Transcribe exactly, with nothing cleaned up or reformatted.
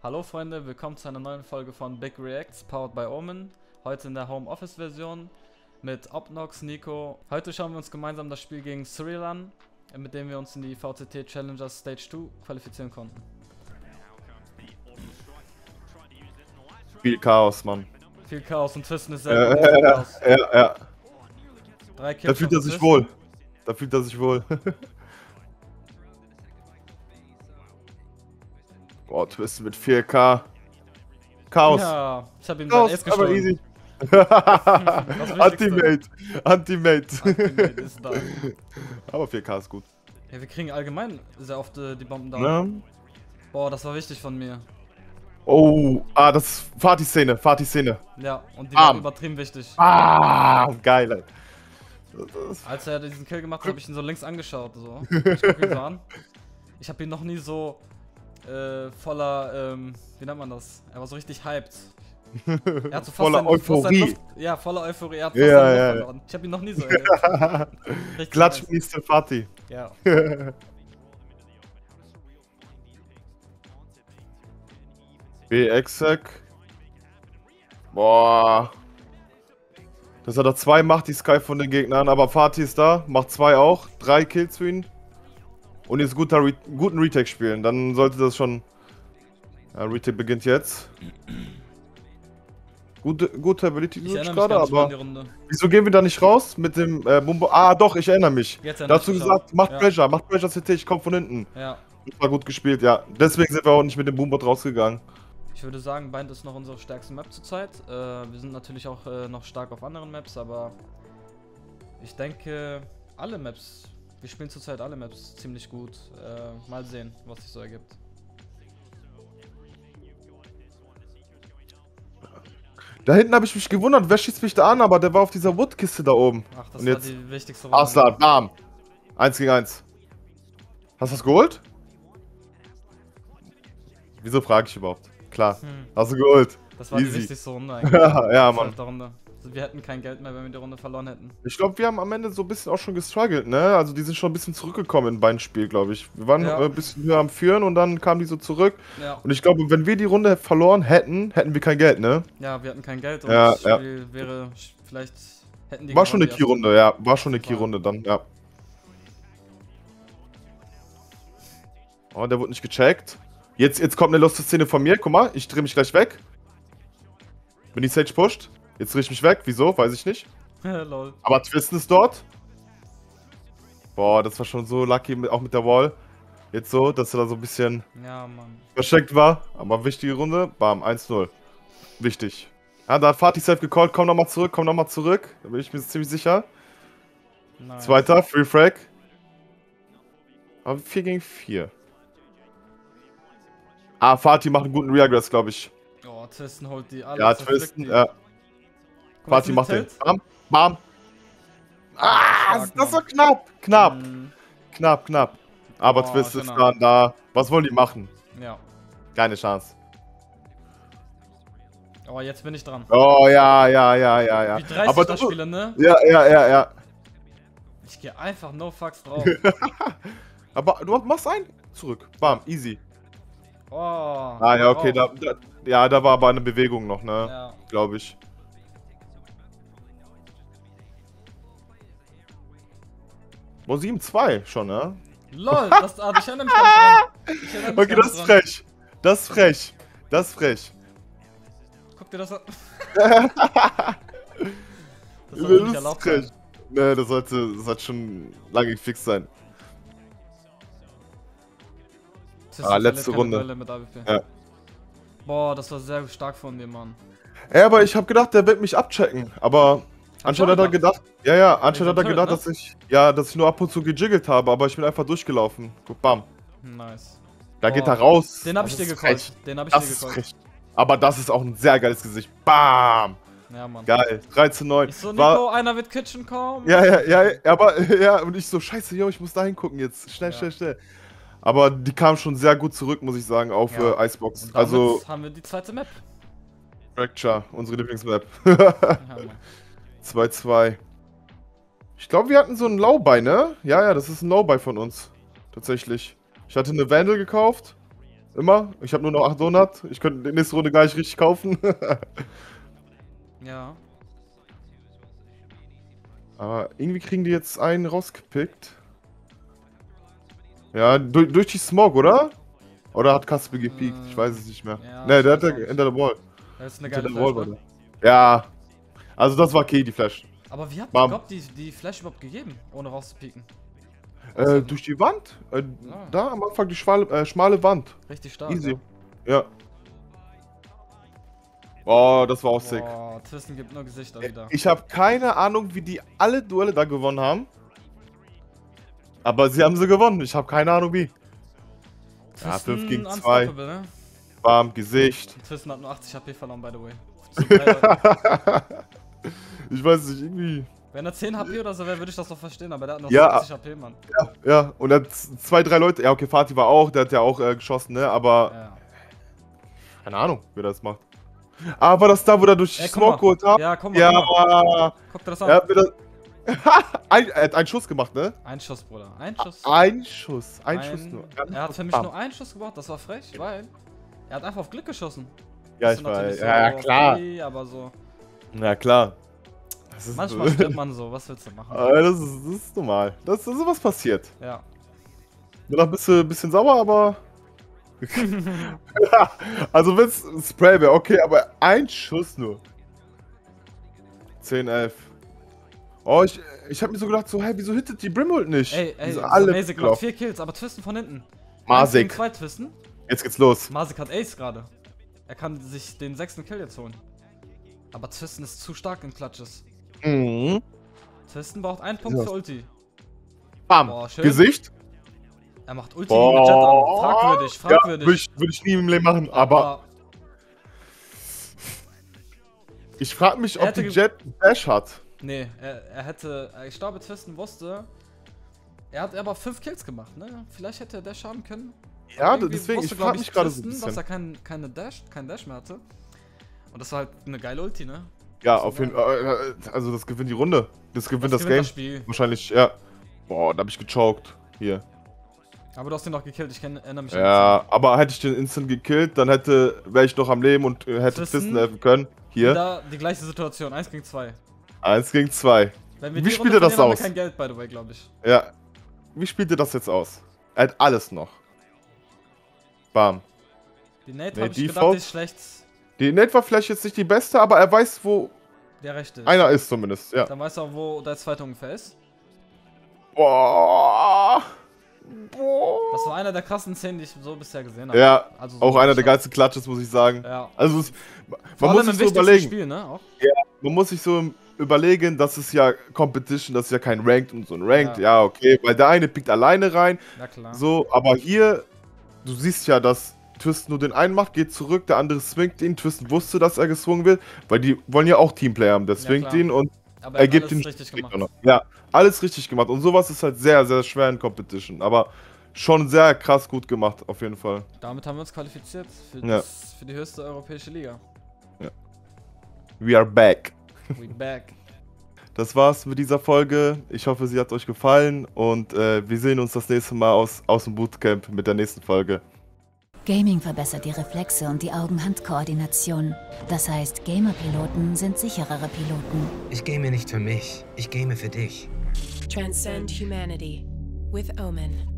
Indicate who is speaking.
Speaker 1: Hallo Freunde, willkommen zu einer neuen Folge von Big Reacts, powered by Omen. Heute in der Home Office Version mit Obnox, Nico. Heute schauen wir uns gemeinsam das Spiel gegen Cyril an, mit dem wir uns in die V C T Challengers Stage zwei qualifizieren konnten.
Speaker 2: Viel Chaos, Mann.
Speaker 1: Viel Chaos und Twisten ist
Speaker 2: Ja,
Speaker 1: sehr gut.
Speaker 2: ja, ja, ja, ja.
Speaker 1: Drei Kills.
Speaker 2: Da fühlt er sich wohl. Da fühlt er sich wohl. Boah, Twist mit vier K. Chaos.
Speaker 1: Ja, ich hab ihm
Speaker 2: Chaos,
Speaker 1: sein Ace
Speaker 2: aber
Speaker 1: gestohlen.
Speaker 2: easy.
Speaker 1: Das
Speaker 2: Anti-Mate. Anti-Mate.
Speaker 1: Ultimate ist da.
Speaker 2: Aber vier K ist gut.
Speaker 1: Ja, wir kriegen allgemein sehr oft äh, die Bomben da.
Speaker 2: Ja.
Speaker 1: Boah, das war wichtig von mir.
Speaker 2: Oh, ah, das ist Fatih-Szene. Fatih-Szene.
Speaker 1: Ja, und die
Speaker 2: Bam.
Speaker 1: waren übertrieben wichtig.
Speaker 2: Ah, geil, ey. Das-
Speaker 1: Als er diesen Kill gemacht hat, habe ich ihn so links angeschaut. So. Ich guck ihn so an. Ich habe ihn noch nie so äh, voller, ähm, wie nennt man das? Er war so richtig hyped. Er hat so fast
Speaker 2: Voller
Speaker 1: seine- fast seine
Speaker 2: Euphorie.
Speaker 1: Luft, ja, voller Euphorie. Er hat fast
Speaker 2: Ja,
Speaker 1: seine Luft
Speaker 2: ja, ja.
Speaker 1: verloren. Ich habe ihn noch nie so erlebt. Richtig
Speaker 2: Klatsch,
Speaker 1: nice.
Speaker 2: Mister Fatih.
Speaker 1: Ja.
Speaker 2: B-Exec. Boah. Dass er da zwei macht, die Sky von den Gegnern. Aber Fatih ist da, macht zwei auch. Drei Kills für ihn. Und jetzt guter Re guten Retake spielen. Dann sollte das schon... Ja, Retake beginnt jetzt. Gute, gute Ability
Speaker 1: Ich erinnere mich
Speaker 2: gerade,
Speaker 1: gar nicht mehr an
Speaker 2: aber...
Speaker 1: die Runde.
Speaker 2: Wieso gehen wir da nicht raus mit dem äh, Bumbo? Ah, doch, ich erinnere mich.
Speaker 1: Jetzt erinnere
Speaker 2: Dazu
Speaker 1: ich mich
Speaker 2: gesagt,
Speaker 1: auch.
Speaker 2: macht
Speaker 1: Ja.
Speaker 2: Pressure, macht Pressure C T, ich komm von hinten.
Speaker 1: Ja.
Speaker 2: Das war gut gespielt, ja. Deswegen sind wir auch nicht mit dem Boombot rausgegangen.
Speaker 1: Ich würde sagen, Bind ist noch unsere stärkste Map zurzeit. Äh, wir sind natürlich auch äh, noch stark auf anderen Maps, aber ich denke, alle Maps, wir spielen zurzeit alle Maps ziemlich gut. Äh, mal sehen, was sich so ergibt.
Speaker 2: Da hinten habe ich mich gewundert, wer schießt mich da an, aber der war auf dieser Woodkiste da oben.
Speaker 1: Ach, das
Speaker 2: Und
Speaker 1: war
Speaker 2: jetzt
Speaker 1: die wichtigste Runde.
Speaker 2: Arslan, bam. Eins gegen eins. Hast du das geholt? Wieso frage ich überhaupt? Klar,
Speaker 1: Hm,
Speaker 2: hast du geholt.
Speaker 1: das war die
Speaker 2: Easy.
Speaker 1: wichtigste Runde eigentlich.
Speaker 2: Ja, ja, Mann.
Speaker 1: Zwölfte Runde. Also wir hätten kein Geld mehr, wenn wir die Runde verloren hätten.
Speaker 2: Ich glaube, wir haben am Ende so ein bisschen auch schon gestruggelt, ne? Also die sind schon ein bisschen zurückgekommen in beiden Spiel, glaube ich. Wir waren
Speaker 1: Ja.
Speaker 2: äh, ein bisschen höher am Führen und dann kamen die so zurück.
Speaker 1: Ja,
Speaker 2: Und ich glaube, wenn wir die Runde verloren hätten, hätten wir kein Geld, ne?
Speaker 1: ja, wir hatten kein Geld und
Speaker 2: Ja,
Speaker 1: das
Speaker 2: ja.
Speaker 1: Spiel wäre sch- vielleicht hätten die
Speaker 2: War schon eine
Speaker 1: gewonnen, die erste.
Speaker 2: Key-Runde, ja. War schon eine
Speaker 1: Auf jeden Fall.
Speaker 2: Key-Runde dann, ja. Oh, der wurde nicht gecheckt. Jetzt, jetzt kommt eine lustige Szene von mir. Guck mal, ich drehe mich gleich weg. Wenn die Sage pusht. Jetzt drehe ich mich weg. Wieso? Weiß ich nicht.
Speaker 1: Lol.
Speaker 2: Aber Twisten ist dort. Boah, das war schon so lucky, mit, auch mit der Wall. Jetzt so, dass er da so ein bisschen
Speaker 1: Ja, Mann.
Speaker 2: versteckt war. Aber wichtige Runde. Bam, eins null. Wichtig. Ja, da hat Fatih safe gecallt. Komm nochmal zurück, komm nochmal zurück. Da bin ich mir ziemlich sicher.
Speaker 1: Nice.
Speaker 2: Zweiter, Free Frag. Aber vier gegen vier. Ah, Fatih macht einen guten Reagress, glaube ich.
Speaker 1: Oh, Twisten holt die alle.
Speaker 2: Ja,
Speaker 1: zerpflückt
Speaker 2: Twisten,
Speaker 1: die.
Speaker 2: ja.
Speaker 1: Guck mal,
Speaker 2: Fatih macht den.
Speaker 1: Tilt.
Speaker 2: Bam, bam. Ah,
Speaker 1: Stark,
Speaker 2: das
Speaker 1: Mann.
Speaker 2: war knapp. Knapp,
Speaker 1: Mm,
Speaker 2: knapp, knapp. Aber
Speaker 1: Boah,
Speaker 2: Twist ist
Speaker 1: genau.
Speaker 2: dann da. Was wollen die machen?
Speaker 1: ja.
Speaker 2: Keine Chance.
Speaker 1: Oh, jetzt bin ich dran.
Speaker 2: Oh, ja, ja, ja, ja, ja.
Speaker 1: Wie dreist
Speaker 2: Aber
Speaker 1: ich das
Speaker 2: du,
Speaker 1: spiele, ne?
Speaker 2: ja, ja, ja, ja.
Speaker 1: Ich gehe einfach no fucks drauf.
Speaker 2: Aber du machst einen. Zurück. Bam, easy.
Speaker 1: Oh.
Speaker 2: Ah, ja, okay. Da, da, ja, da war aber eine Bewegung noch, ne?
Speaker 1: Ja.
Speaker 2: Glaube ich. Boah, sieben zwei schon, ne?
Speaker 1: Lol, das, ah, ich erinnere mich gar nicht dran. Ich erinnere mich
Speaker 2: Okay,
Speaker 1: gar
Speaker 2: das
Speaker 1: nicht
Speaker 2: ist
Speaker 1: dran.
Speaker 2: frech. Das ist frech. Das ist frech.
Speaker 1: Guck dir das an. Das soll nicht erlaubt sein.
Speaker 2: Ne, das sollte, das sollte schon lange gefixt sein.
Speaker 1: Twisten
Speaker 2: Ah, letzte
Speaker 1: verliert keine
Speaker 2: Runde.
Speaker 1: Duelle mit A W P.
Speaker 2: Ja.
Speaker 1: Boah, das war sehr stark von dir, Mann.
Speaker 2: Ja, aber ich habe gedacht, der wird mich abchecken. Aber anscheinend hat er gedacht, ja, ja, anscheinend hat er
Speaker 1: Wegen
Speaker 2: gedacht,
Speaker 1: Turret,
Speaker 2: dass ich, ja, dass ich nur ab und zu gejiggelt habe, aber ich bin einfach durchgelaufen. Guck, bam.
Speaker 1: Nice.
Speaker 2: Da
Speaker 1: Oh,
Speaker 2: geht er raus.
Speaker 1: Den hab
Speaker 2: Das
Speaker 1: ich dir
Speaker 2: ist
Speaker 1: gecallt.
Speaker 2: frech.
Speaker 1: Den hab ich
Speaker 2: Das
Speaker 1: dir
Speaker 2: ist
Speaker 1: gecallt.
Speaker 2: frech. Aber das ist auch ein sehr geiles Gesicht. Bam.
Speaker 1: Ja, Mann.
Speaker 2: Geil. drei zu neun.
Speaker 1: Ich so, Nico,
Speaker 2: War,
Speaker 1: einer wird Kitchen kommen.
Speaker 2: ja, ja, ja, aber, ja, und ich so, scheiße, yo, ich muss da hingucken jetzt. Schnell,
Speaker 1: Ja.
Speaker 2: schnell, schnell. Aber die kam schon sehr gut zurück, muss ich sagen, auf
Speaker 1: Ja.
Speaker 2: äh, Icebox.
Speaker 1: Und damit
Speaker 2: Also,
Speaker 1: haben wir die zweite Map.
Speaker 2: Fracture, unsere Lieblingsmap.
Speaker 1: Ja, Mann.
Speaker 2: zwei zwei. Ich glaube, wir hatten so ein Low-Buy, ne? Ja, ja, das ist ein Low-Buy von uns. Tatsächlich. Ich hatte eine Vandal gekauft. Immer. Ich habe nur noch achthundert. Ich könnte die nächste Runde gar nicht richtig kaufen.
Speaker 1: Ja.
Speaker 2: Aber irgendwie kriegen die jetzt einen rausgepickt. Ja, durch, durch die Smog, oder? Oder hat Kasper gepiekt? Ich weiß es nicht mehr.
Speaker 1: Ja,
Speaker 2: ne, der
Speaker 1: ich
Speaker 2: hat
Speaker 1: weiß auch
Speaker 2: Enter the Wall.
Speaker 1: Das ist eine
Speaker 2: Hinter
Speaker 1: geile
Speaker 2: der Wall
Speaker 1: Flash,
Speaker 2: war
Speaker 1: ne?
Speaker 2: der. Ja. Also das war okay, die Flash.
Speaker 1: Aber wie habt ihr
Speaker 2: Bam.
Speaker 1: überhaupt die, die Flash überhaupt gegeben, ohne rauszupieken?
Speaker 2: Äh, durch die Wand? Äh,
Speaker 1: Ah.
Speaker 2: Da am Anfang die schmale, äh, schmale Wand.
Speaker 1: Richtig stark.
Speaker 2: Easy.
Speaker 1: Ja.
Speaker 2: Ja. Oh, das war auch sick.
Speaker 1: Boah, Twisten gibt nur Gesichter wieder.
Speaker 2: Ich habe keine Ahnung, wie die alle Duelle da gewonnen haben. Aber sie haben sie gewonnen. Ich habe keine Ahnung wie. Ja, fünf gegen zwei.
Speaker 1: unstoppable, ne?
Speaker 2: Bam, Gesicht.
Speaker 1: Twisten hat nur achtzig H P verloren, by the way. So drei Leute.
Speaker 2: Ich weiß nicht, irgendwie.
Speaker 1: Wenn er zehn H P oder so wäre, würde ich das doch verstehen, aber der hat noch
Speaker 2: Ja.
Speaker 1: siebzig H P, Mann.
Speaker 2: Ja, ja. Und er hat zwei, drei Leute. Ja, okay, Fatih war auch. Der hat ja auch äh, geschossen, ne? Aber
Speaker 1: Ja.
Speaker 2: keine Ahnung, wer das macht. Ah, war das da, wo er durch
Speaker 1: Ey, guck
Speaker 2: Smoke
Speaker 1: mal.
Speaker 2: geholt hat?
Speaker 1: Ja, guck mal,
Speaker 2: Ja.
Speaker 1: guck mal. Guck dir das an.
Speaker 2: Er hat, mir das ein, er hat einen Schuss gemacht, ne?
Speaker 1: Ein Schuss, Bruder. Ein Schuss.
Speaker 2: Ein Schuss. Ein,
Speaker 1: Ein-
Speaker 2: Schuss nur.
Speaker 1: Er hat für mich
Speaker 2: Bam.
Speaker 1: nur einen Schuss gebraucht, das war frech, weil er hat einfach auf Glück geschossen.
Speaker 2: Ja,
Speaker 1: Das
Speaker 2: ich
Speaker 1: ist natürlich
Speaker 2: weiß.
Speaker 1: so
Speaker 2: Ja, ja,
Speaker 1: auf
Speaker 2: klar.
Speaker 1: die, aber so.
Speaker 2: Ja, klar. Das ist,
Speaker 1: Manchmal stirbt man so, was willst du machen?
Speaker 2: Äh, das, ist, das ist normal. Das, das ist was passiert.
Speaker 1: Ja.
Speaker 2: Nur noch ein bisschen, bisschen sauer, aber. Also, wenn es Spray wäre, okay, aber ein Schuss nur. zehn, elf. Oh, ich, ich hab mir so gedacht, so, hey, wieso hittet die Brimhold nicht?
Speaker 1: Ey, ey,
Speaker 2: Die sind
Speaker 1: so
Speaker 2: alle
Speaker 1: Masik macht
Speaker 2: gelaufen.
Speaker 1: vier Kills, aber Twisten von hinten.
Speaker 2: Masik.
Speaker 1: Zwei Twisten.
Speaker 2: Jetzt geht's los.
Speaker 1: Masik hat Ace gerade. Er kann sich den sechsten Kill jetzt holen. Aber Twisten ist zu stark in Clutches.
Speaker 2: Mhm.
Speaker 1: Twisten braucht einen Punkt
Speaker 2: So.
Speaker 1: für Ulti.
Speaker 2: Bam.
Speaker 1: Boah, schön.
Speaker 2: Gesicht.
Speaker 1: Er macht Ulti gegen den Jet an. Fragwürdig,
Speaker 2: Ja,
Speaker 1: fragwürdig.
Speaker 2: würde ich, würd ich nie im Leben machen, aber ich frage mich,
Speaker 1: Er
Speaker 2: ob
Speaker 1: hätte
Speaker 2: die
Speaker 1: ge-
Speaker 2: Jet Dash hat.
Speaker 1: Nee, er, er hätte. Ich glaube, Twisten wusste. Er hat aber fünf Kills gemacht, ne? Vielleicht hätte er Dash haben können.
Speaker 2: Ja,
Speaker 1: Irgendwie
Speaker 2: deswegen,
Speaker 1: wusste,
Speaker 2: ich
Speaker 1: glaub
Speaker 2: frage mich gerade so ein
Speaker 1: Twisten, dass
Speaker 2: bisschen.
Speaker 1: er kein, keine Dash, kein Dash mehr hatte. Und das war halt eine geile Ulti, ne?
Speaker 2: Ja,
Speaker 1: so
Speaker 2: auf jeden Fall. Äh, also, das gewinnt die Runde. Das gewinnt das,
Speaker 1: gewinnt
Speaker 2: Game.
Speaker 1: das Spiel.
Speaker 2: Wahrscheinlich, ja. Boah, da hab ich gechoked. Hier.
Speaker 1: Aber du hast ihn noch gekillt, ich kenn, erinnere mich
Speaker 2: Ja, aber hätte ich den instant gekillt, dann hätte, wäre ich noch am Leben und äh, hätte
Speaker 1: Twisten?
Speaker 2: Twisten helfen können. Hier.
Speaker 1: Da die gleiche Situation, eins gegen zwei.
Speaker 2: Eins gegen zwei.
Speaker 1: Wenn wir
Speaker 2: Wie
Speaker 1: die
Speaker 2: spielt
Speaker 1: Runde
Speaker 2: er das
Speaker 1: verlieren, haben
Speaker 2: aus?
Speaker 1: wir kein Geld, by the way, glaube ich.
Speaker 2: Ja. Wie spielt ihr das jetzt aus? Er hat alles noch. Bam.
Speaker 1: Die Nate
Speaker 2: Nee,
Speaker 1: habe ich gedacht,
Speaker 2: Default.
Speaker 1: die ist schlecht.
Speaker 2: Die Net war vielleicht jetzt nicht die beste, aber er weiß, wo
Speaker 1: Der rechte ist.
Speaker 2: einer ist zumindest. Ja.
Speaker 1: Dann weißt du auch, wo der zweite ungefähr ist.
Speaker 2: Boah. Boah.
Speaker 1: Das war einer der krassen Szenen, die ich so bisher gesehen habe.
Speaker 2: Ja,
Speaker 1: Also so
Speaker 2: auch einer der
Speaker 1: stark.
Speaker 2: geilsten Clutches, muss ich sagen.
Speaker 1: Ja.
Speaker 2: Also, es,
Speaker 1: Vor
Speaker 2: man muss
Speaker 1: allem
Speaker 2: sich
Speaker 1: im
Speaker 2: so
Speaker 1: wichtigsten
Speaker 2: überlegen.
Speaker 1: Spiel, ne? Auch.
Speaker 2: Man muss sich so überlegen, das ist ja Competition, das ist ja kein Ranked und so ein Ranked.
Speaker 1: Ja.
Speaker 2: Ja, okay, weil der eine pickt alleine rein.
Speaker 1: Ja, klar.
Speaker 2: So, aber hier, du siehst ja, dass Twisten nur den einen macht, geht zurück, der andere swingt ihn. Twisten wusste, dass er gezwungen wird, weil die wollen ja auch Teamplayer haben. Der
Speaker 1: Ja,
Speaker 2: swingt
Speaker 1: klar.
Speaker 2: ihn und
Speaker 1: Aber
Speaker 2: er
Speaker 1: hat
Speaker 2: gibt
Speaker 1: alles
Speaker 2: ihn.
Speaker 1: richtig gemacht.
Speaker 2: Ja, alles richtig gemacht. Und sowas ist halt sehr, sehr schwer in Competition. Aber schon sehr krass gut gemacht, auf jeden Fall.
Speaker 1: Damit haben wir uns qualifiziert für,
Speaker 2: Ja.
Speaker 1: das, für die höchste europäische Liga.
Speaker 2: We are back.
Speaker 1: We back.
Speaker 2: Das war's mit dieser Folge. Ich hoffe, sie hat euch gefallen und äh, wir sehen uns das nächste Mal aus, aus dem Bootcamp mit der nächsten Folge.
Speaker 3: Gaming verbessert die Reflexe und die Augen-Hand-Koordination. Das heißt, Gamer-Piloten sind sicherere Piloten.
Speaker 4: Ich game nicht für mich, ich game für dich.
Speaker 5: Transcend humanity with Omen.